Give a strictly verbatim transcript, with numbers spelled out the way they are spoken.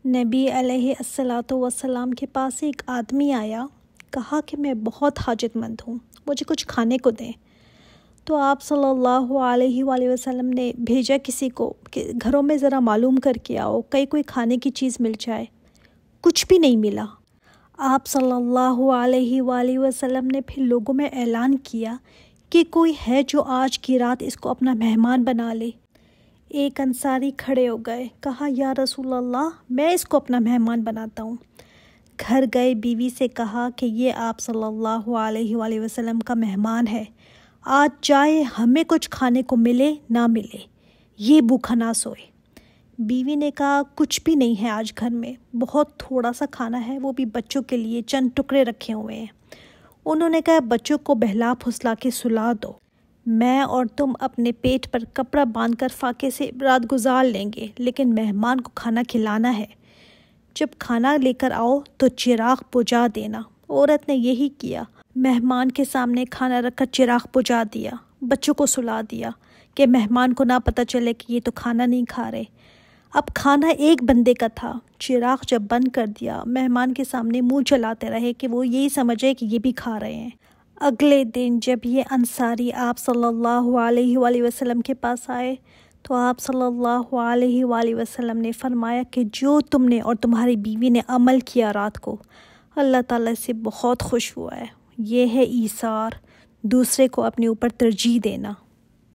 نبی علیہ الصلاۃ والسلام کے پاس ایک آدمی آیا، کہا کہ میں بہت حاجت مند ہوں، مجھے کچھ کھانے کو دیں۔ تو آپ صلی اللہ علیہ وآلہ وسلم نے بھیجا کسی کو کہ گھروں میں ذرا معلوم کر کے آؤ، کہیں کوئی کھانے کی چیز مل جائے۔ کچھ بھی نہیں ملا۔ آپ صلی اللہ علیہ وآلہ وسلم نے پھر لوگوں میں اعلان کیا کہ کوئی ہے جو آج کی رات اس کو اپنا مہمان بنا لے۔ ایک انصاری کھڑے ہو گئے، کہا یا رسول اللہ، میں اس کو اپنا مہمان بناتا ہوں۔ گھر گئے، بیوی سے کہا کہ یہ آپ صلی اللہ علیہ وآلہ وسلم کا مہمان ہے، آج چاہے ہمیں کچھ کھانے کو ملے نہ ملے، یہ بھوکا نہ سوئے۔ بیوی نے کہا کچھ بھی نہیں ہے آج گھر میں، بہت تھوڑا سا کھانا ہے، وہ بھی بچوں کے لیے چند ٹکڑے رکھے ہوئے ہیں۔ انہوں نے کہا بچوں کو بہلا پھسلا کے سلا دو، میں اور تم اپنے پیٹ پر کپڑا باندھ کر فاقے سے رات گزار لیں گے، لیکن مہمان کو کھانا کھلانا ہے۔ جب کھانا لے کر آؤ تو چراغ بجھا دینا۔ عورت نے یہی کیا، مہمان کے سامنے کھانا رکھ کر چراغ بجھا دیا، بچوں کو سلا دیا کہ مہمان کو نہ پتہ چلے کہ یہ تو کھانا نہیں کھا رہے۔ اب کھانا ایک بندے کا تھا، چراغ جب بند کر دیا، مہمان کے سامنے منہ چلاتے رہے کہ وہ یہی سمجھے کہ یہ بھی کھا رہے ہیں۔ اگلے دن جب یہ انصاری آپ صلی اللہ علیہ وآلہ وسلم کے پاس آئے تو آپ صلی اللہ علیہ وآلہ وسلم نے فرمایا کہ جو تم نے اور تمہاری بیوی نے عمل کیا رات کو، اللہ تعالیٰ سے بہت خوش ہوا ہے۔ یہ ہے ایثار، دوسرے کو اپنے اوپر ترجیح دینا۔